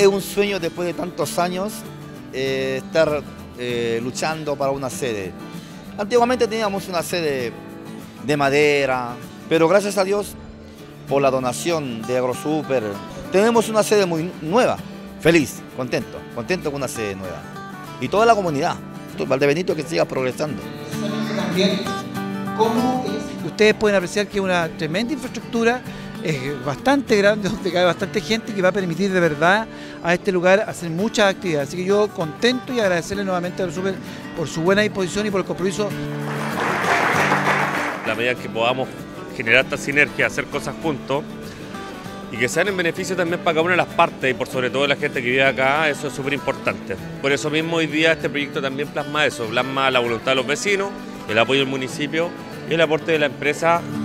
Es un sueño después de tantos años estar luchando para una sede. Antiguamente teníamos una sede de madera, pero gracias a Dios, por la donación de AgroSuper, tenemos una sede muy nueva. Feliz, contento con una sede nueva. Y toda la comunidad, Valdebenito, que siga progresando. También, ¿cómo es? Ustedes pueden apreciar que es una tremenda infraestructura, es bastante grande, donde cabe bastante gente, que va a permitir de verdad a este lugar hacer muchas actividades. Así que yo contento y agradecerle nuevamente a AgroSuper por su buena disposición y por el compromiso. La medida que podamos generar esta sinergia, hacer cosas juntos y que sean en beneficio también para cada una de las partes y por sobre todo la gente que vive acá, eso es súper importante. Por eso mismo hoy día este proyecto también plasma eso, plasma la voluntad de los vecinos, el apoyo del municipio y el aporte de la empresa